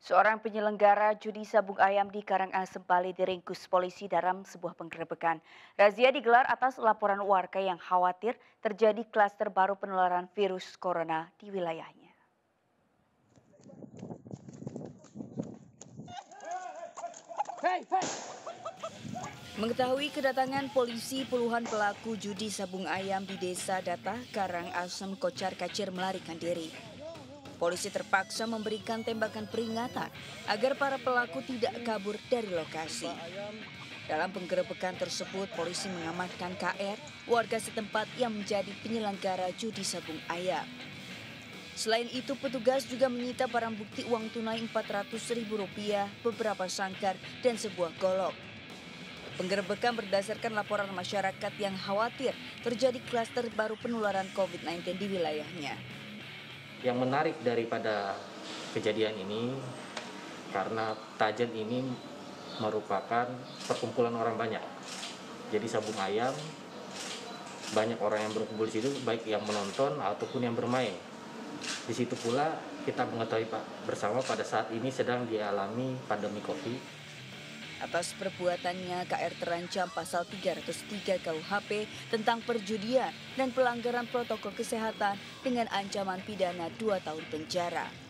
Seorang penyelenggara judi sabung ayam di Karangasem, Bali diringkus polisi dalam sebuah penggerebekan. Razia digelar atas laporan warga yang khawatir terjadi klaster baru penularan virus corona di wilayahnya. Mengetahui kedatangan polisi, puluhan pelaku judi sabung ayam di Desa Data, Karangasem, Kocar Kacir melarikan diri. Polisi terpaksa memberikan tembakan peringatan agar para pelaku tidak kabur dari lokasi. Dalam penggerebekan tersebut, polisi mengamankan KR, warga setempat yang menjadi penyelenggara judi sabung ayam. Selain itu, petugas juga menyita barang bukti uang tunai Rp400.000, beberapa sangkar, dan sebuah golok. Penggerebekan berdasarkan laporan masyarakat yang khawatir terjadi klaster baru penularan COVID-19 di wilayahnya. Yang menarik daripada kejadian ini karena Tajen ini merupakan perkumpulan orang banyak. Jadi sabung ayam banyak orang yang berkumpul di situ, baik yang menonton ataupun yang bermain. Di situ pula kita mengetahui bersama pada saat ini sedang dialami pandemi Covid. Atas perbuatannya, KR terancam pasal 303 KUHP tentang perjudian dan pelanggaran protokol kesehatan dengan ancaman pidana 2 tahun penjara.